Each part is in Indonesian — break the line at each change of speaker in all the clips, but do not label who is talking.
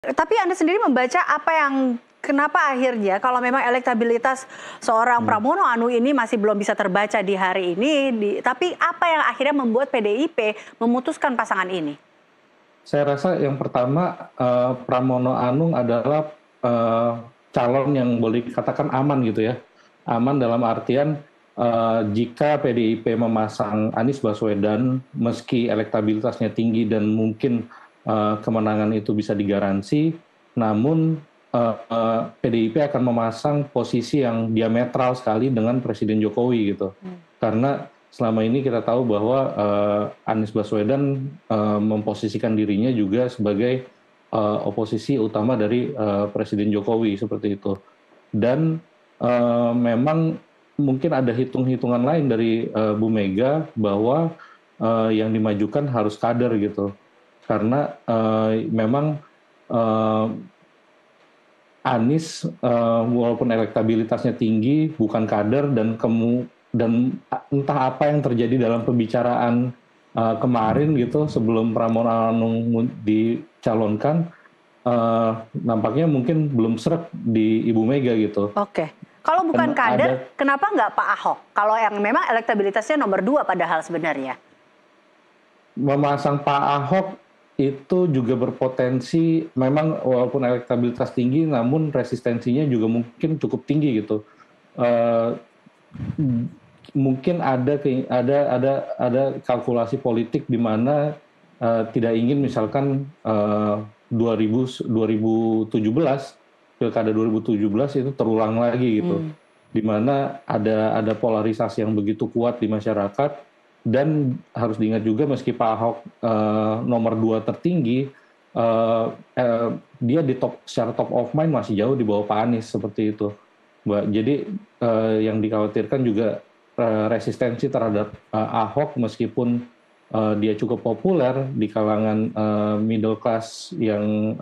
Tapi Anda sendiri membaca apa yang kenapa akhirnya kalau memang elektabilitas seorang Pramono Anung ini masih belum bisa terbaca di hari ini, tapi apa yang akhirnya membuat PDIP memutuskan pasangan ini?
Saya rasa yang pertama, Pramono Anung adalah calon yang boleh dikatakan aman gitu ya. Aman dalam artian jika PDIP memasang Anies Baswedan, meski elektabilitasnya tinggi dan mungkin kemenangan itu bisa digaransi, namun PDIP akan memasang posisi yang diametral sekali dengan Presiden Jokowi gitu. Karena selama ini kita tahu bahwa Anies Baswedan memposisikan dirinya juga sebagai oposisi utama dari Presiden Jokowi seperti itu. Dan memang mungkin ada hitung-hitungan lain dari Bu Mega bahwa yang dimajukan harus kader gitu. Karena memang Anies walaupun elektabilitasnya tinggi bukan kader dan entah apa yang terjadi dalam pembicaraan kemarin gitu sebelum Pramono Anung dicalonkan, nampaknya mungkin belum sreg di Ibu Mega gitu.
Oke, kalau bukan kader, kenapa nggak Pak Ahok? Kalau yang memang elektabilitasnya nomor 2 padahal sebenarnya.
Memasang Pak Ahok itu juga berpotensi, memang walaupun elektabilitas tinggi, namun resistensinya juga mungkin cukup tinggi gitu. Mungkin ada kalkulasi politik di mana tidak ingin misalkan 2017 pilkada 2017 itu terulang lagi gitu, di mana ada polarisasi yang begitu kuat di masyarakat. Dan harus diingat juga meski Pak Ahok nomor 2 tertinggi, dia secara top of mind masih jauh di bawah Pak Anies seperti itu, Mbak. Jadi yang dikhawatirkan juga resistensi terhadap Ahok meskipun dia cukup populer di kalangan middle class yang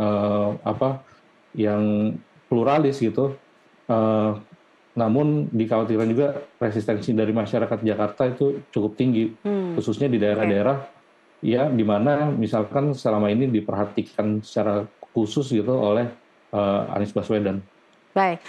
yang pluralis gitu. Namun dikhawatirkan juga resistensi dari masyarakat Jakarta itu cukup tinggi, khususnya di daerah-daerah ya di mana misalkan selama ini diperhatikan secara khusus gitu oleh Anies Baswedan.
Baik.